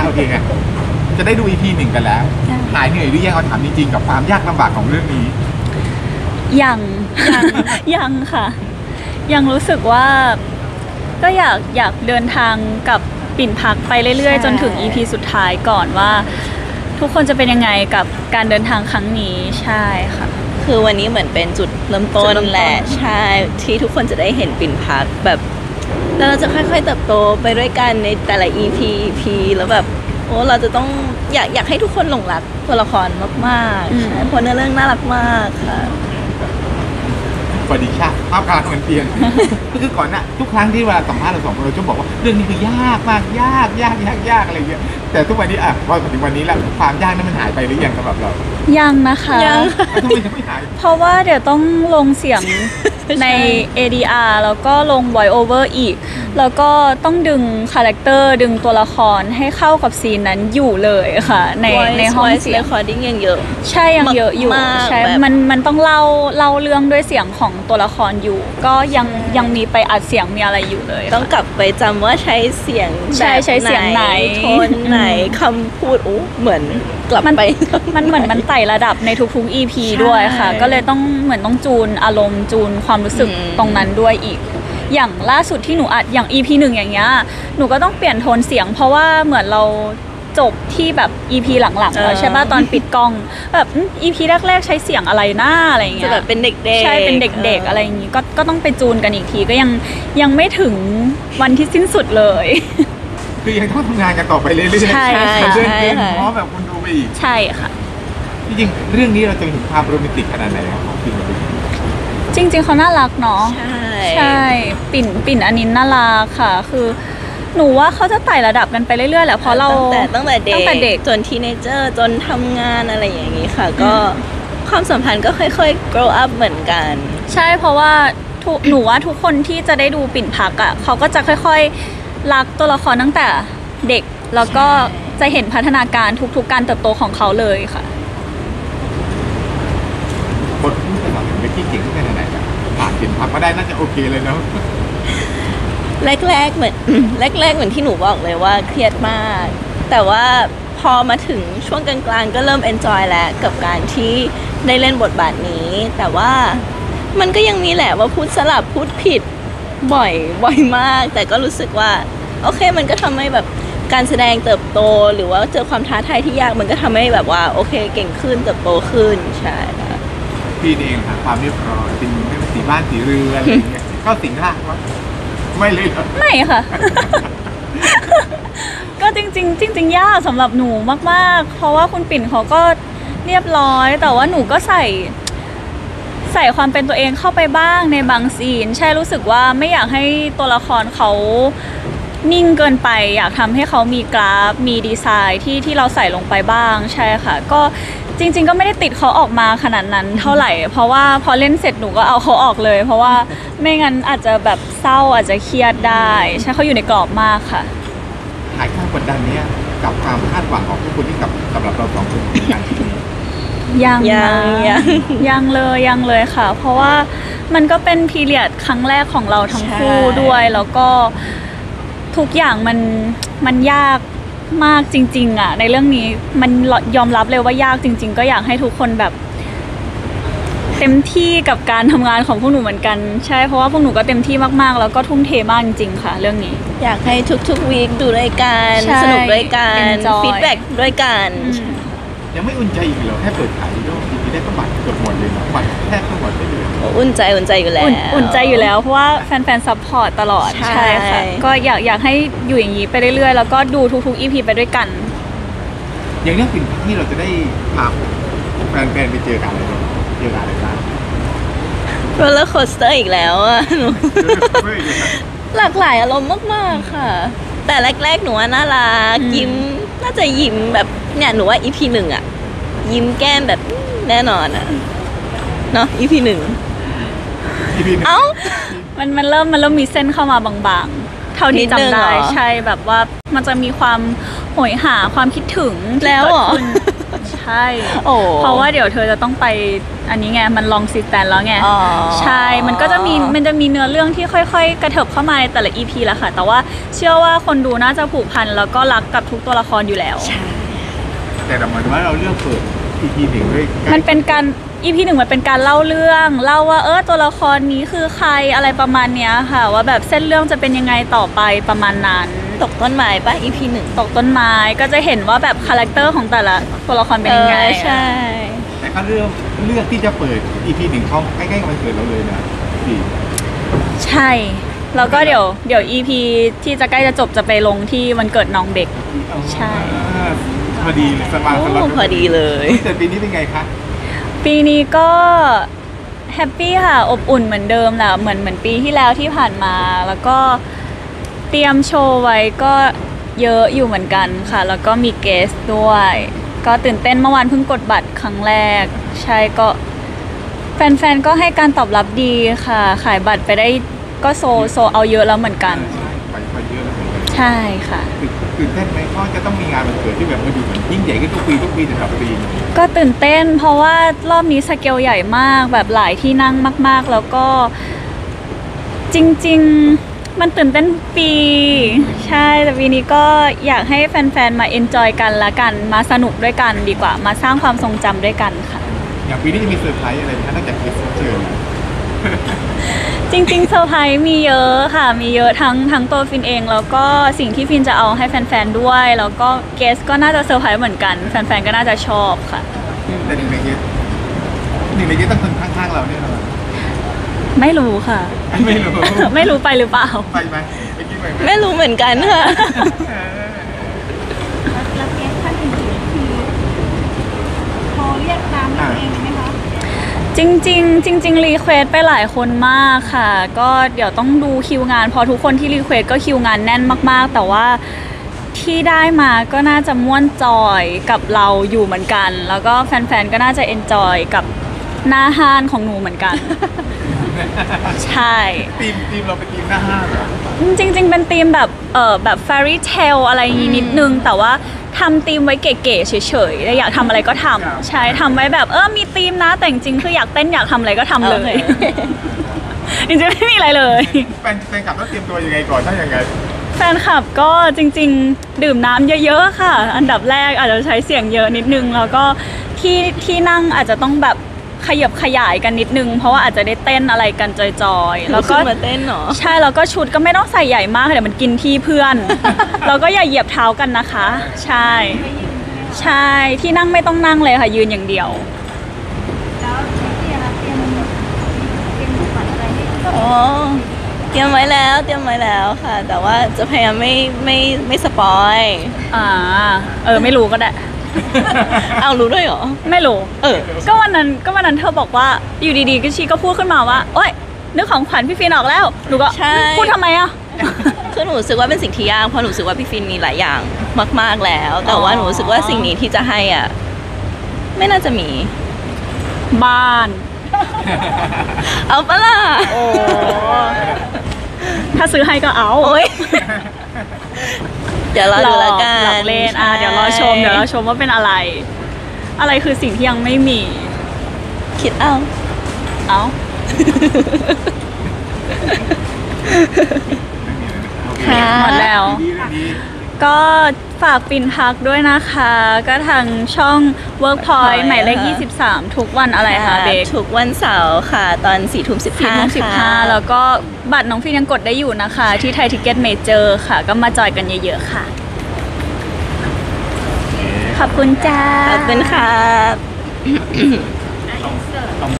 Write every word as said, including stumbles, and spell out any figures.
โอเคไงจะได้ดู อี พี หนึ่งกันแล้วหายเหนื่อยหรือยังเอาถามจริงๆกับความยากลำบากของเรื่องนี้ยังยังยังค่ะยังรู้สึกว่าก็อยากอยากเดินทางกับปิ่นพักไปเรื่อยๆจนถึง อี พี สุดท้ายก่อนว่าทุกคนจะเป็นยังไงกับการเดินทางครั้งนี้ใช่ค่ะคือวันนี้เหมือนเป็นจุดเริ่มต้นแหละใช่ที่ทุกคนจะได้เห็นปิ่นพักแบบแล้วเราจะค่อยๆเติบโตไปด้วยกันในแต่ละ อี พี อี พี แล้วแบบโอ้เราจะต้องอยากอยากให้ทุกคนหลงรักตัวละครมากๆเพราะเนื้อเรื่องน่ารักมากค่ะสวัสดีค่ะภาพกลางเหมือนเตียงก็คือก่อนน่ะทุกครั้งที่เวลาสัมภาษณ์เราสองคนเราจะบอกว่าเรื่องนี้คือยากมากยากยากยากยากอะไรเงี้ยแต่ทุกวันนี้อ่ะพอถึงวันนี้แล้วความยากนั้นมันหายไปหรือยังสำหรับเรายังนะคะยังทำไมจะไม่หายเพราะว่าเดี๋ยวต้องลงเสียงใน เอ ดี อาร์ แล้วก็ลง voice over อีกแล้วก็ต้องดึงคาแรคเตอร์ดึงตัวละครให้เข้ากับซีนนั้นอยู่เลยค่ะในในห้องเสียง recording ยังเยอะใช่ยังเยอะอยู่ใช่มันมันต้องเล่าเล่าเรื่องด้วยเสียงของตัวละครอยู่ก็ยังยังมีไปอัดเสียงมีอะไรอยู่เลยต้องกลับไปจำว่าใช้เสียงใช่ใช้เสียงไหนโทนไหนคำพูดโอ้เหมือนกลับไปมันเหมือนมันไต่ระดับในทุกๆ อี พี ด้วยค่ะก็เลยต้องเหมือนต้องจูนอารมณ์จูนความรู้สึกตรงนั้นด้วยอีกอย่างล่าสุดที่หนูอัดอย่าง อี พี หนึ่งอย่างเงี้ยหนูก็ต้องเปลี่ยนโทนเสียงเพราะว่าเหมือนเราจบที่แบบ อี พี หลังๆแล้วใช่ป่ะตอนปิดกล้องแบบ อี พี แรกๆใช้เสียงอะไรหน้าอะไรเงี้ยจะแบบเป็นเด็กๆใช่เป็นเด็กๆอะไรอย่างงี้ก็ก็ต้องไปจูนกันอีกทีก็ยังยังไม่ถึงวันที่สิ้นสุดเลยคือยังต้องทำงานกันต่อไปเรื่อยๆใช่ค่ะเรื่อยๆเพราะแบบคุณดูไปอีกใช่ค่ะจริงๆเรื่องนี้เราจะเห็นความโรแมนติกขนาดไหนของพี่จริงๆเขาน่ารักเนาะใช่ใช่ปิ่นปิ่นอันนี้น่ารักค่ะคือหนูว่าเขาจะไต่ระดับกันไปเรื่อยๆแหละเพราะเราตั้งแต่ตั้งแต่เด็กตั้งแต่เด็กจนทีเนเจอร์จนทำงานอะไรอย่างนี้ค่ะก็ความสัมพันธ์ก็ค่อยๆ grow up เหมือนกันใช่เพราะว่าหนูว่าทุกคนที่จะได้ดูปิ่นพักอ่ะเขาก็จะค่อยๆรักตัวละครตั้งแต่เด็กแล้วก็จะเห็นพัฒนาการทุกๆการเติบโตของเขาเลยค่ะบทพูดกันหน่อยเมื่อกี้เก่งขึ้นขนาดไหนกันผ่านปิ่นพักมาได้น่าจะโอเคเลยเนาะแรกๆเหมือนแรกๆเหมือนที่หนูบอกเลยว่าเครียดมากแต่ว่าพอมาถึงช่วงกลางๆก็เริ่มเอนจอยแล้วกับการที่ได้เล่นบทบาทนี้แต่ว่ามันก็ยังมีแหละว่าพูดสลับพูดผิดบ่อยบ่อยมากแต่ก็รู้สึกว่าโอเคมันก็ทำให้แบบการแสดงเติบโตหรือว่าเจอความท้าทายที่ยากมันก็ทำให้แบบว่าโอเคเก่งขึ้นเติบโตขึ้นใช่ค่ะพี่เองค่ะความเรียบร้อยเป็นสีบ้านสีเรือนอะไรอย่างเงี้ยเข้าสิงร่างวะไม่เลยไม่ค่ะ ก็จริงๆจริงๆยากสำหรับหนูมากๆเพราะว่าคุณปิ่นเขาก็เรียบร้อยแต่ว่าหนูก็ใส่ใส่ความเป็นตัวเองเข้าไปบ้างในบางซีนใช่รู้สึกว่าไม่อยากให้ตัวละครเขานิ่งเกินไปอยากทำให้เขามีกราฟมีดีไซน์ที่ที่เราใส่ลงไปบ้างใช่ค่ะก็จริงๆก็ไม่ได้ติดเขาออกมาขนาดนั้นเท่าไหร่เพราะว่าพอเล่นเสร็จหนูก็เอาเขาออกเลยเพราะว่าไม่งั้นอาจจะแบบเศร้าอาจจะเครียดได้ใช่เขาอยู่ในกรอบมากค่ะหายความกดดันเนี้ยกับความคาดหวังของทุกคนที่กับสำหรับเราสองคนอย่างที่ยังยังยังยังเลยยังเลยค่ะเพราะว่ามันก็เป็นพีเรียดครั้งแรกของเราทั้งคู่ด้วยแล้วก็ทุกอย่างมันมันยากมากจริงๆอ่ะในเรื่องนี้มันยอมรับเลยว่ายากจริงๆก็อยากให้ทุกคนแบบเต็มที่กับการทำงานของพวกหนูเหมือนกันใช่เพราะว่าพวกหนูก็เต็มที่มากๆแล้วก็ทุ่มเทมากจริงๆค่ะเรื่องนี้อยากให้ทุกๆวีคดูด้วยกันสนุกด้วยกันฟีดแบ็กด้วยกันยังไม่อุ่นใจอีกเหรอแค่เปิดขายก็มีได้ก็บัตรเกือบหมดเลยนะบัตรแทบทั้งหมดได้เลยอุ่นใจอุ่นใจอยู่แล้วอุ่นใจอยู่แล้วเพราะว่าแฟนๆซัพพอร์ตตลอดใช่ค่ะก็อยากอยากให้อยู่อย่างนี้ไปเรื่อยๆแล้วก็ดูทุกๆ อี พี ไปด้วยกันอย่างนี้สิ่งที่เราจะได้พาแฟนๆไปเจอกันอะไรเจอกันอะไรบ้างโรลเลอร์โคสเตอร์อีกแล้วอ่ะหลากหลายอารมณ์มากๆค่ะแต่แรกๆหนูว่าน่ารักยิ้มน่าจะยิ้มแบบเนี่ยหนูว่า อี พี หนึ่งอ่ะยิ้มแก้มแบบแน่นอนอ่ะเนาะ อี พี หนึ่งเอ้ามันมันเริ่มมันเริ่มมีเส้นเข้ามาบางๆเท่าที่จำได้ใช่แบบว่ามันจะมีความโหยหาความคิดถึงแล้วเหรอใช่เพราะว่าเดี๋ยวเธอจะต้องไปอันนี้ไงมันลองซิสแตนแล้วไงอ๋อใช่มันก็จะมีมันจะมีเนื้อเรื่องที่ค่อยๆ กระเถิบเข้ามาในแต่ละ อี พี แหละค่ะแต่ว่าเชื่อว่าคนดูน่าจะผูกพันแล้วก็รักกับทุกตัวละครอยู่แล้วแต่เหมือนว่าเราเลือกเปิด อี พี หนึ่งด้วยมันเป็นการ อี พี หนึ่งมันเป็นการเล่าเรื่องเล่าว่าเออตัวละครนี้คือใครอะไรประมาณเนี้ยค่ะว่าแบบเส้นเรื่องจะเป็นยังไงต่อไปประมาณนั้นตกต้นไม้ป่ะ อี พี หนึ่งตกต้นไม้ก็จะเห็นว่าแบบคาแรคเตอร์ของแต่ละตัวละครเป็นยังไงออใช่แต่เขาเลือกเลือกที่จะเปิด อี พี หนึ่งเขาใกล้ๆกับวันเกิดเราเลยนะพี่ใช่แล้วก็เดี๋ยวเดี๋ยว อี พี ที่จะใกล้จะจบจะไปลงที่วันเกิดน้องเด็ก ใช่พอดีเลยสบายโอ้สบายพอดีเลยแต่ปีนี้เป็นไงคะปีนี้ก็แฮปปี้ค่ะอบอุ่นเหมือนเดิมแหละเหมือนเหมือนปีที่แล้วที่ผ่านมา แล้วก็เตรียมโชว์ไว้ก็เยอะอยู่เหมือนกันค่ะ แล้วก็มีเกสด้วย ก็ตื่นเต้นเมื่อวานเพิ่งกดบัตรครั้งแรก ใช่ก็แฟนๆก็ให้การตอบรับดีค่ะ ขายบัตรไปได้ก็โซโซเอาเยอะแล้วเหมือนกันไปไปเยอะแล้วเหมือนกันใช่ค่ะตื่นตื่นเต้นไหมเพราะจะต้องมีงานวันเกิดที่แบบมาดูเหมือนยิ่งใหญ่ขึ้นทุกปีทุกปีแต่ละปีก็ตื่นเต้นเพราะว่ารอบนี้สเกลใหญ่มากแบบหลายที่นั่งมากๆ แล้วก็จริงๆมันตื่นเต้นทุกปี ใช่แต่ปีนี้ก็อยากให้แฟนๆ มาเอนจอยกันละกันมาสนุกด้วยกันดีกว่า มาสร้างความทรงจำด้วยกันค่ะอย่างปีนี้จะมีเซอร์ไพรส์อะไรไหมคะนอกจากเกสเชิญจริงๆเซอร์ไพรส์มีเยอะค่ะ มีเยอะทั้งทั้งตัวฟินเอง แล้วก็สิ่งที่ฟินจะเอาให้แฟนๆ ด้วย แล้วก็เกสก็น่าจะเซอร์ไพรส์เหมือนกัน แฟนๆ ก็น่าจะชอบค่ะแต่หนึ่งในเกสหนึ่งในเกสต้องคนข้างๆเราเนี่ยนะไม่รู้ค่ะไม่รู้ไม่รู้ไปหรือเปล่าไปไหมไปกินไปไหมไม่รู้เหมือนกันค่ะแล้วเกสท่านอื่นๆคือโทรเรียกตามนั่นเองไหมคะจริงๆจริงๆรีเควสไปหลายคนมากค่ะ ก็เดี๋ยวต้องดูคิวงานเพอทุกคนที่รีเควสก็คิวงานแน่นมากๆ แต่ว่าที่ได้มาก็น่าจะม่วนจอยกับเราอยู่เหมือนกัน แล้วก็แฟนๆก็น่าจะเอนจอยกับหน้าห้านของหนูเหมือนกัน ใช่ทีมทีมเราเป็นทีมหน้าห้างเหรอจริงๆเป็นธีมแบบเออแบบ fairy tale อะไรอย่างงี้นิดนึง แต่ว่าทำธีมไว้เก๋ๆเฉยๆแล้วอยากทำอะไรก็ทำใช่ทำไว้แบบเออมีธีมนะแต่จริงๆคืออยากเต้นอยากทำอะไรก็ทำเลย จริงๆไม่มีอะไรเลยแฟนแฟนกลับต้องเตรียมตัวยังไงก่อนถ้ายังไงแฟนคลับก็จริงๆ ดื่มน้ำเยอะๆค่ะ อันดับแรกอาจจะใช้เสียงเยอะนิดนึง แล้วก็ที่ที่นั่งอาจจะต้องแบบขยับขยายกันนิดนึง เพราะว่าอาจจะได้เต้นอะไรกันจอยๆ แล้วก็ขึ้นมาเต้นเหรอใช่แล้วก็ชุดก็ไม่ต้องใส่ใหญ่มากเดี๋ยวมันกินที่เพื่อน แล้วก็อย่าเหยียบเท้ากันนะคะ ใช่ ใช่ที่นั่งไม่ต้องนั่งเลยค่ะยืนอย่างเดียวแล้วเตรียมเตรียมเตรียมของขวัญอะไรให้ก็อ๋อ เตรียมไว้แล้ว เตรียมไว้แล้วค่ะ แต่ว่าจะพยายามไม่ไม่ไม่สปอยอ่าเออไม่รู้ก็ได้เอารู้ด้วยเหรอไม่รู้เออก็วันนั้นก็วันนั้นเธอบอกว่าอยู่ดีๆก็ชีก็พูดขึ้นมาว่าโอ๊ยนึกของขวัญพี่ฟินออกแล้วหนูก็ใช่พูดทำไมอ่ะคือหนูรู้สึกว่าเป็นสิ่งที่ยากเพราะหนูรู้สึกว่าพี่ฟินมีหลายอย่างมาก ๆแล้ว แต่ว่าหนูรู้สึกว่าสิ่งนี้ที่จะให้อ่ะไม่น่าจะมีบ้านเอาปะล่ะโอ้ถ้าซื้อให้ก็เอาโอ๊ยเดี๋ยวรอดูแล้วกันหลอกเล่นอ่ะเดี๋ยวรอชมเดี๋ยวรอชมว่าเป็นอะไร อะไรคือสิ่งที่ยังไม่มีคิดเอาเอ้าค่ะหมดแล้วดีดีก็ฝากปินพักด้วยนะคะ ก็ทางช่อง Workpoint หมายเลขยี่สิบสามทุกวันอะไรคะเบคทุกวันเสาร์ค่ะ ตอนสี่ทุ่มสิบสี่ห้าทุ่มสิบห้าแล้วก็บัตรน้องฟินยังกดได้อยู่นะคะ ที่ไทยทิกเก็ตเมเจอร์ค่ะ ก็มาจอยกันเยอะๆค่ะ ขอบคุณจ้าขอบคุณค่ะ